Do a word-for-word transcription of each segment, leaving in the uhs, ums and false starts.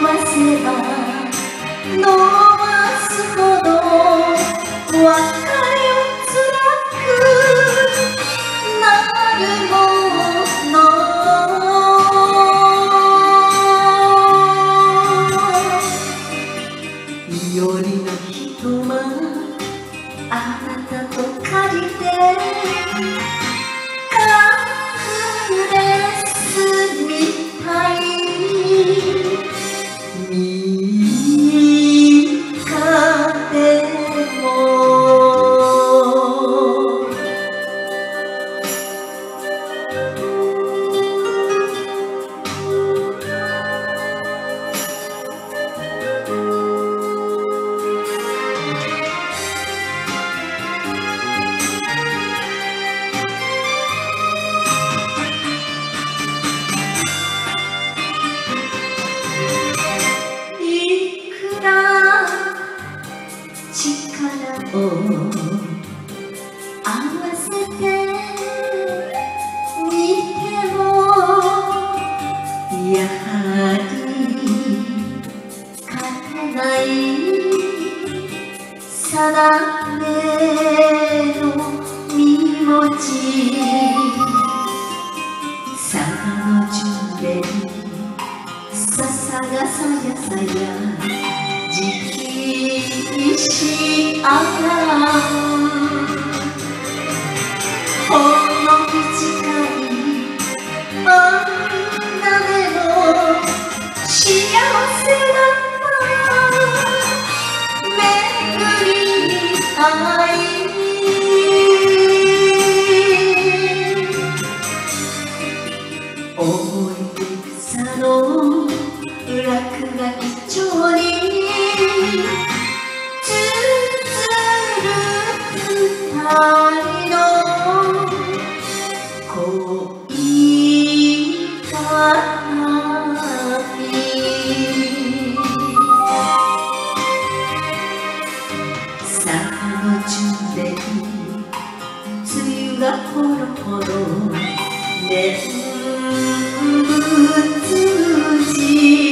せば伸ばすほど別れをつらくなるもの。夜の一間あなたと借りて隠れすみたいみかでも力を合わせてみてもやはり勝てない定めの身持ち。佐賀の巡礼ささがさやさやしあらほんの短い女でも幸せだった巡り合い思い出草の落書き帳に二人の恋旅佐賀の巡礼梅雨がポロポロ念仏寺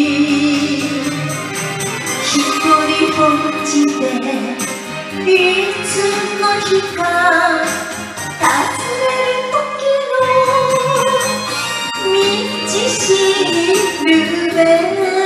一人ぼっちでいつの日か訪ねる時の道しるべ